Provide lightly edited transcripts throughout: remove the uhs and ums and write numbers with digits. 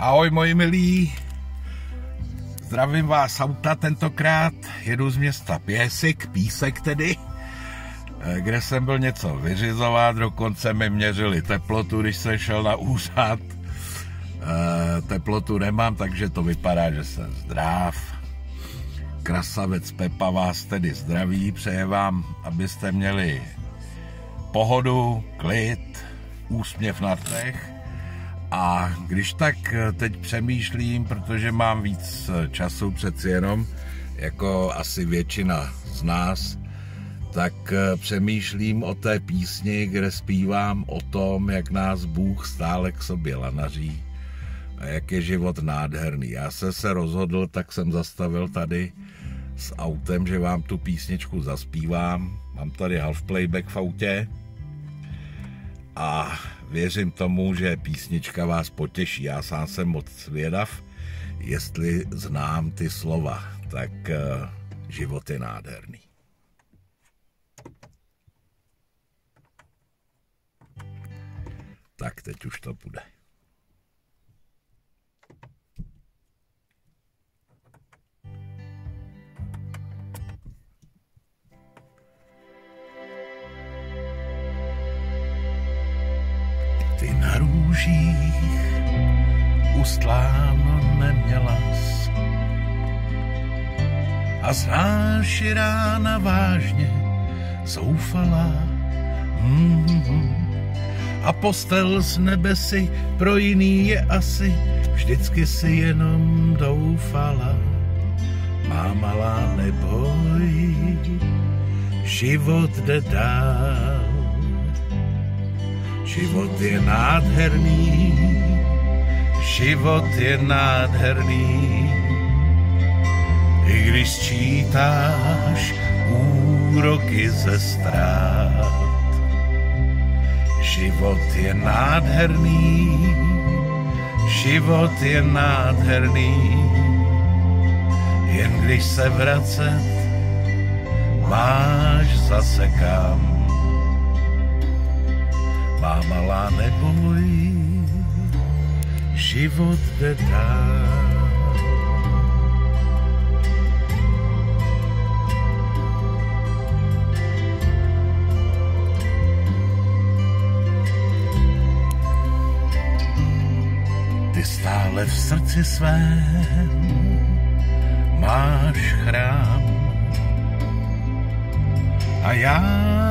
Ahoj moji milí, zdravím vás auta, tentokrát jedu z města Písek tedy, kde jsem byl něco vyřizovat, dokonce mi měřili teplotu, když jsem šel na úřad. Teplotu nemám, takže to vypadá, že jsem zdrav. Krasavec Pepa vás tedy zdraví, přeje vám, abyste měli pohodu, klid, úsměv na rtech. A když tak teď přemýšlím, protože mám víc času přeci jenom, jako asi většina z nás, tak přemýšlím o té písni, kde zpívám o tom, jak nás Bůh stále k sobě lanaří a jak je život nádherný. Já jsem se rozhodl, tak jsem zastavil tady s autem, že vám tu písničku zaspívám. Mám tady half playback v autě a věřím tomu, že písnička vás potěší. Já sám jsem moc zvědav, jestli znám ty slova. Tak život je nádherný. Tak teď už to bude. Ty na růžích ustláno nemělas a znáš i rána vážně zoufalá. A postel z nebesy pro jiný je asi, vždycky si jenom doufala. Má malá, neboj, život jde dál. Život je nádherný, život je nádherný. I když sčítáš úroky ze ztrát. Život je nádherný, život je nádherný. Jen když se vracet, máš zase kam. Má malá, neboj, život jde dál. Ty stále v srdci svém máš chrám a já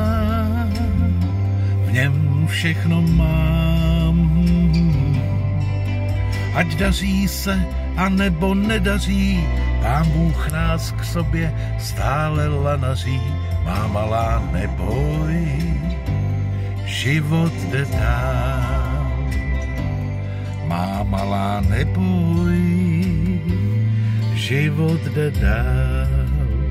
v něm všechno mám. Ať daří se, anebo nedaří, Pán Bůh nás k sobě stále lanaří. Má malá, neboj, život jde dál. Má malá, neboj, život jde dál.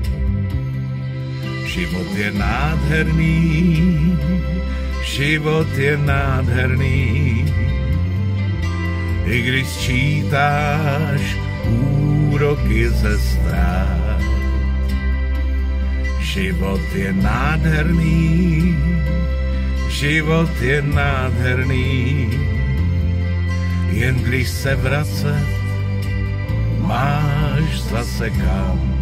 Život je nádherný, život je nádherný. I když sčítáš úroky ze ztrát. Život je nádherný, život je nádherný. Jen když se vracet, máš zase kam.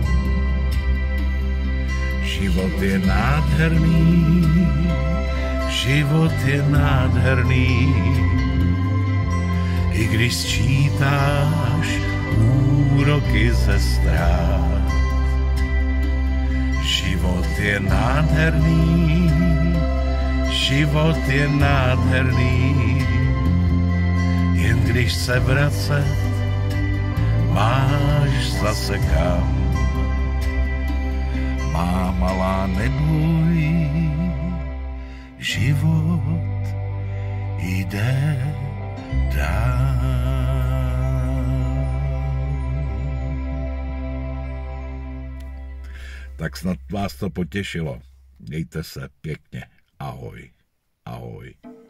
Život je nádherný, život je nádherný. I když sčítáš úroky ze ztrát. Život je nádherný, život je nádherný. Jen když se vracet, máš zase kam. Má malá, neboj, život jde dál. Tak snad vás to potěšilo. Mějte se pěkně. Ahoj. Ahoj.